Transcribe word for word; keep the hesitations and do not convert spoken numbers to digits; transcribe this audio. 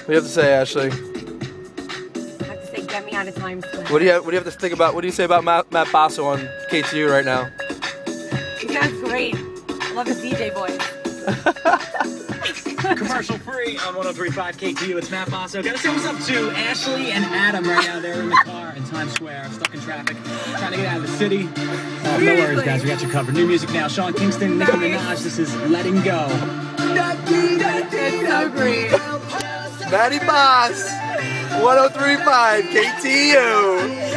What do you have to say, Ashley? I have to say, get me out of Times Square. What do you have, what do you have to think about? What do you say about Matt, Matt Bosso on K T U right now? He sounds great. I love his D J voice. Commercial free on one oh three point five K T U. It's Matt Bosso. Gotta say what's up to Ashley and Adam right now. They're in the car in Times Square, stuck in traffic, trying to get out of the city. Oh, no worries, guys. We got you covered. New music now. Sean Kingston, Nicki Minaj. This is Letting Go. It's so great. Matty Boss, one oh three point five K T U.